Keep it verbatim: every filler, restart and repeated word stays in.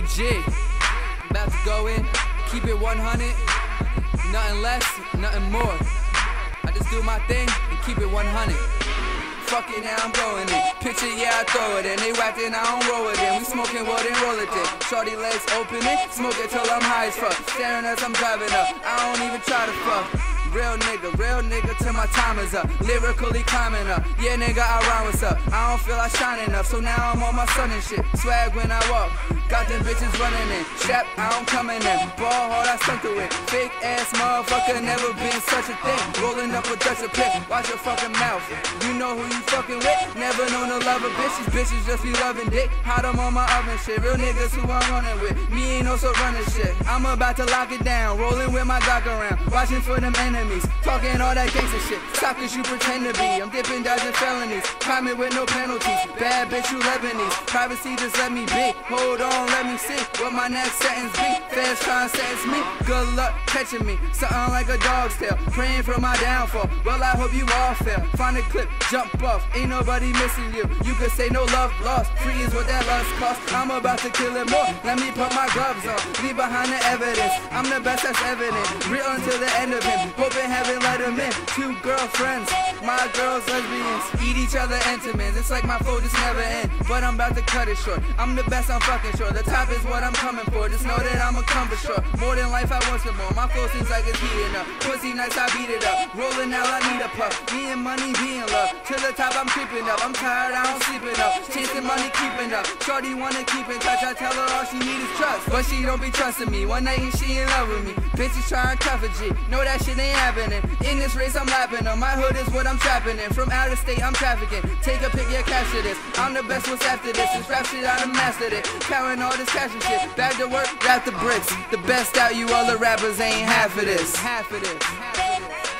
G, about to go in, keep it one hundred, nothing less, nothing more. I just do my thing and keep it one hundred. Fuck it, now I'm going in. Picture, yeah, I throw it in. They whacked it, I don't roll it in. We smoking wood and roll it in. Shorty legs open it, smoke it till I'm high as fuck. Staring as I'm driving up, I don't even try to fuck. Real nigga, real nigga till my time is up. Lyrically climbing up, yeah nigga I rhyme what's up. I don't feel like shining enough, so now I'm on my sun and shit. Swag when I walk, got them bitches running in. Strap, I don't coming in. Ball hard, I sunk through it. Fake ass motherfucker, never been such a thing. Rolling up with Dutch a pick, watch your fucking mouth. You know who you fucking with, never known to love a bitch. These bitches just be loving dick. Hot them on my oven shit. Real niggas who I'm running with, me ain't also running shit. I'm about to lock it down, rolling with my Glock around, watching for them enemies. Talking all that gangster shit, stop cause you pretend to be. I'm dipping, dodging felonies, climbing with no penalties. Bad bitch, you Lebanese, privacy just let me be. Hold on, let me see what my next sentence be. Feds trying to sentence me, good luck catching me. Something like a dog's tail, praying for my downfall. Well, I hope you all fail. Find a clip, jump off, ain't nobody missing you. You could say no love lost, free is what that lust cost. I'm about to kill it more, let me put my gloves on. Leave behind the evidence, I'm the best that's evident. Real until the end of him, hoping heaven let him in. Two girlfriends, my girls lesbians, eat each other intimates. It's like my flow just never end, but I'm about to cut it short. I'm the best, I'm fucking sure. The top is what I'm coming for. Just know that I'm a comfort short. More than life, I want some more. My flow seems like it's heating up. Pussy nice, I beat it up. Rolling out, I need a puff. Me and money being love. To the top, I'm creeping up. I'm tired, I don't sleep enough. Chasing money, keeping up. Shorty wanna keep in touch. I tell her all she need is trust, but she don't be trusting me. One night and she in love with me. Bitches trying to cuff a G. Know that shit ain't happening. In this race, I'm lapping up. My hood is what I'm trapping in. From out of state, I'm trafficking. Take a pick, yeah, capture this. I'm the best, what's after this? This rap shit, I done mastered it. Counting all this cash and shit. Back to work, wrap the bricks. The best out, you other rappers ain't half of this. Half of this. Half of this.